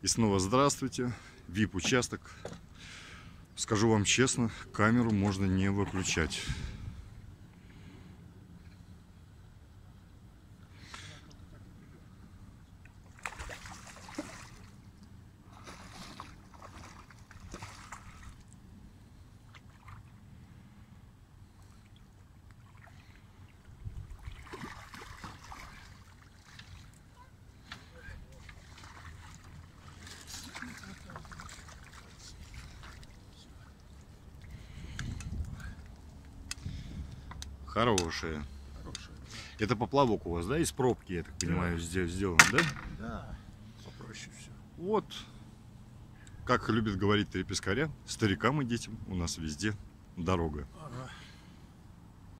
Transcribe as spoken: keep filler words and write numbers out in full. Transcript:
И снова здравствуйте. ви ай пи-участок. Скажу вам честно, камеру можно не выключать. Хорошие. Хорошая. Это поплавок у вас, да? Из пробки, я так понимаю, здесь сделан, да? Да, попроще все. Вот. Как любит говорить три пескаря, старикам и детям у нас везде дорога. Ага.